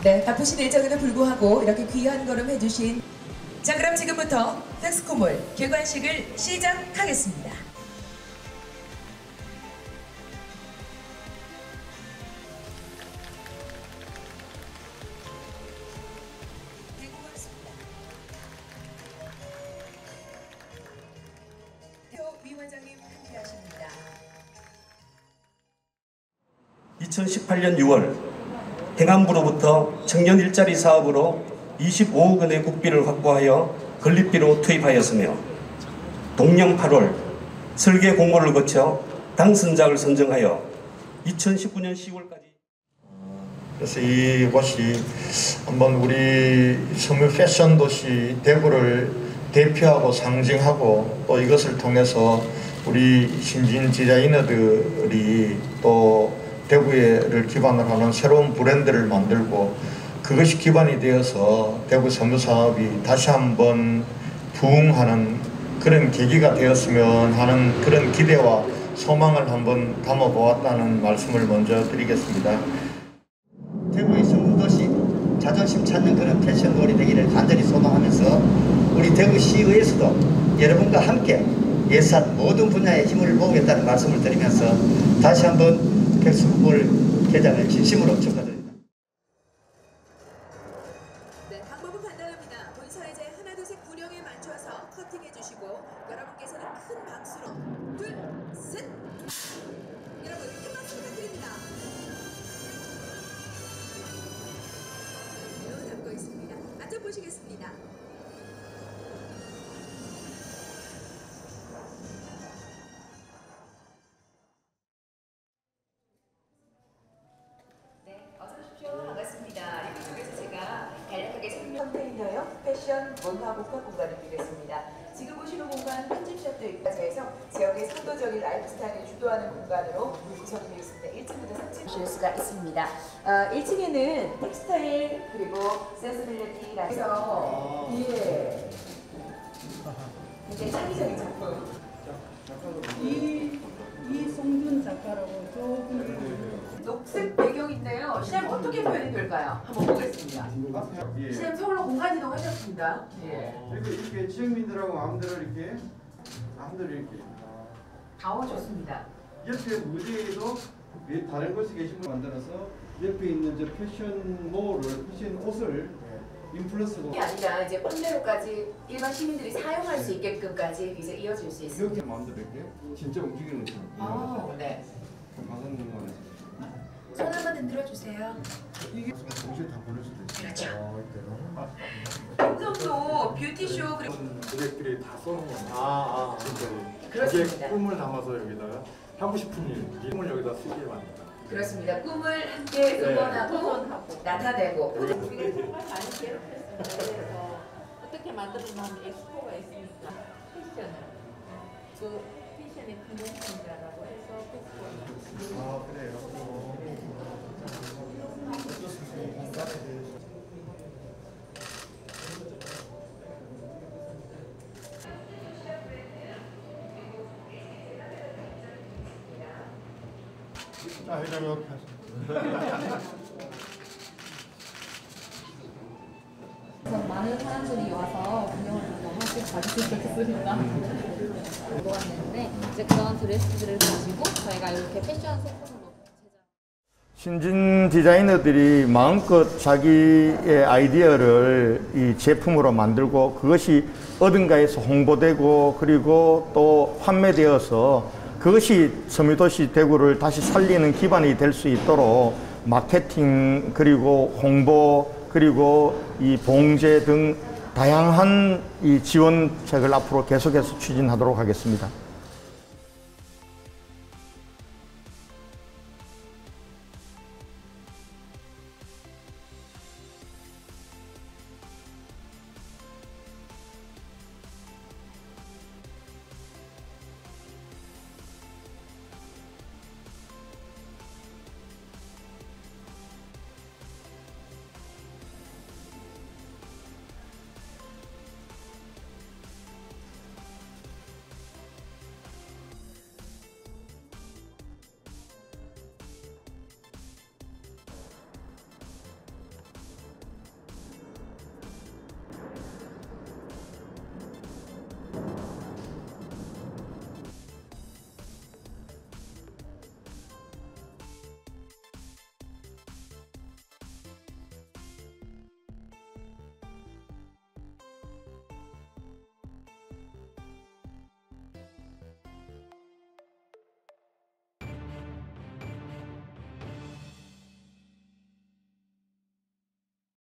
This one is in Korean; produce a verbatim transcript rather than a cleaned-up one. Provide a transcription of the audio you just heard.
네, 바쁘신 일정에도 불구하고 이렇게 귀한 걸음 해주신. 자, 그럼 지금부터 텍스코몰 개관식을 시작하겠습니다. 위원장님 함께하십니다. 이천십팔 년 유월 행안부로부터 청년 일자리 사업으로 이십오억 원의 국비를 확보하여 건립비로 투입하였으며 동년 팔월 설계 공모를 거쳐 당선작을 선정하여 이천십구 년 시월까지. 그래서 이것이 한번 우리 섬유 패션 도시 대구를 대표하고 상징하고 또 이것을 통해서 우리 신진 디자이너들이 또 대구를 기반으로 하는 새로운 브랜드를 만들고 그것이 기반이 되어서 대구 섬유사업이 다시 한번 부흥하는 그런 계기가 되었으면 하는 그런 기대와 소망을 한번 담아보았다는 말씀을 먼저 드리겠습니다. 대구의 섬유도시 자존심 찾는 그런 패션몰이 되기를 간절히 소망하면서 우리 대구시의회에서도 여러분과 함께 예산 모든 분야에 힘을 모으겠다는 말씀을 드리면서 다시 한번 텍스코몰 개장을 진심으로 축하드립니다. 네, 방법은 간단합니다. 본사이제 하나 둘셋 구령에 맞춰서 커팅해 주시고 여러분께서는 큰 박수로 둘, 셋! 여러분 큰 박수 부탁드립니다. 눈 감고 있습니다. 앉아보시겠습니다. 반갑습니다. 이쪽에서 제가 간략하게 설명. 컨테이너형 패션 문화 복합 공간을 드리겠습니다. 지금 보시는 공간 편집샵도 있까지 해서 지역의 선도적인 라이프 스타일을 주도하는 공간으로 구성이 되어 있습니다. 일 층부터 삼 층 보실 수가 있습니다. 어, 일 층에는 텍스타일 그리고 센스빌리티라서 해서 예. 굉장히 창의적인 작품. 이 이송준 작가라고 저분이 녹색 배경인데요. 시장님 어떻게 표현이 될까요? 한번 보겠습니다. 예. 시장님 서울로 공간 이동하셨습니다. 예. 그리고 이렇게 지역민들하고 마음대로 이렇게 마음대로 이렇게 아우 좋습니다. 옆에 무대에도 다른 곳에 계신 분 만들어서 옆에 있는 저 패션몰을 패션 옷을 인플루언서고 이게 아니라 이제 판매로까지 일반 시민들이 사용할 수 있게끔까지 이제 이어질 수 있습니다. 이렇게 마음대로 이렇게 진짜 움직이는 것처럼 아, 네. 방송 공간에서 손 한번 흔들어 주세요. 이게 동시에 다 보낼 수도 있어요. 그렇죠. 어, 감성도 뷰티쇼 그리고 고객들이 다 써놓은 겁니다. 아, 아, 그렇습니다. 이게 꿈을 담아서 여기다가 하고 싶은 일, 이 꿈을 여기다 쓰게 만든다. 그렇습니다. 꿈을 함께 응원하고 나타내고 우리가 정말 많이 괴롭혔습니다. 그래서 어떻게 만들어놓은 엑스포가 있으니까 패션을 그 패션의 컨벤션이라고 해서 엑스포를 아, 그래요. 자, 회장님. 많은 사람들이 와서 구경을 너무 하게 봐주셨으면 좋겠습니다. 먹어봤는데 이제 그런 드레스들을 가지고 저희가 이렇게 패션 소품으로 신진 디자이너들이 마음껏 자기의 아이디어를 이 제품으로 만들고 그것이 어딘가에서 홍보되고 그리고 또 판매되어서 그것이 섬유도시 대구를 다시 살리는 기반이 될 수 있도록 마케팅 그리고 홍보 그리고 이 봉제 등 다양한 이 지원책을 앞으로 계속해서 추진하도록 하겠습니다.